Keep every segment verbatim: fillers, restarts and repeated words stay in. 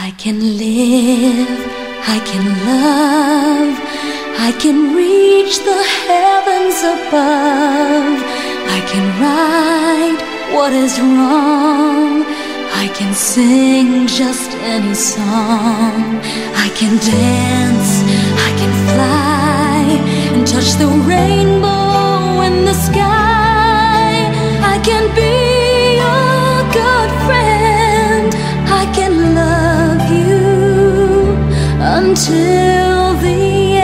I can live, I can love, I can reach the heavens above. I can right what is wrong, I can sing just any song. I can dance, I can fly, and touch the rainbow in the sky. I can be a good friend, I can love you until the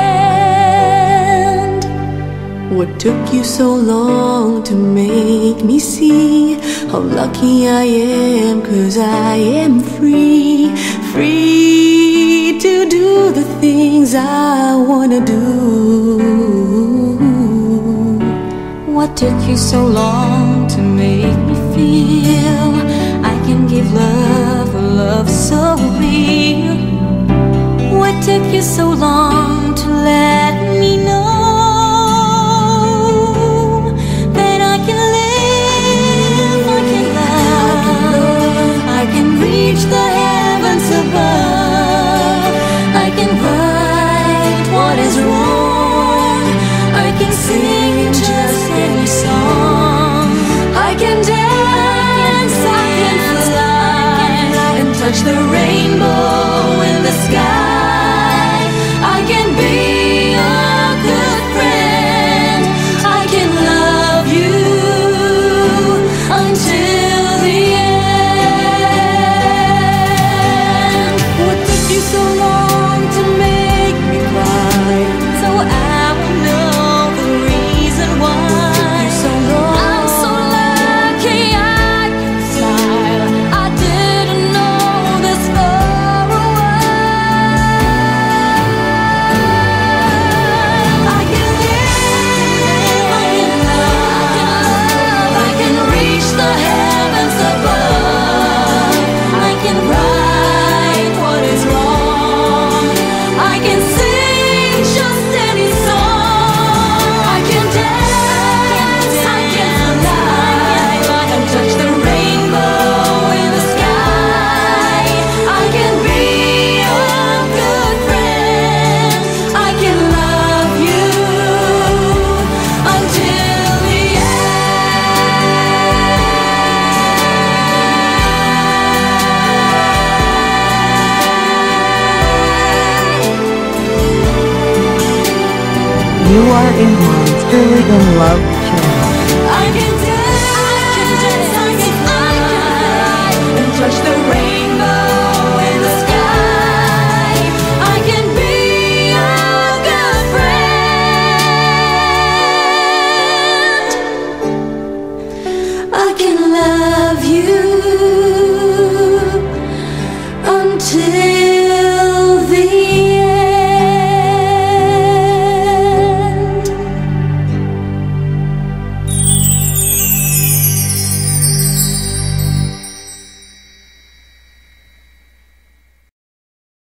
end. What took you so long to make me see how lucky I am? 'Cause I am free, free to do the things I wanna do. What took you so long to make me feel I can give love, a love so real? What took you so long to let me know that I can live, I can love, I can reach the heavens above. I can right what is wrong, I can sing just any song. I can dance, I can fly, and touch the rainbow in the sky. I can be a good friend, I can love you until the end. What took you so long to make me cry? So I will know the reason why. So long. I'm so lucky I can smile. I didn't know this for a while. I can live, I can love, I can reach the heavens above. I can right what is wrong, I can sing just any song. I can dance, I can fly, and touch the rainbow in the sky. I can be a good friend, I can love you until the You are in Monsterly in Love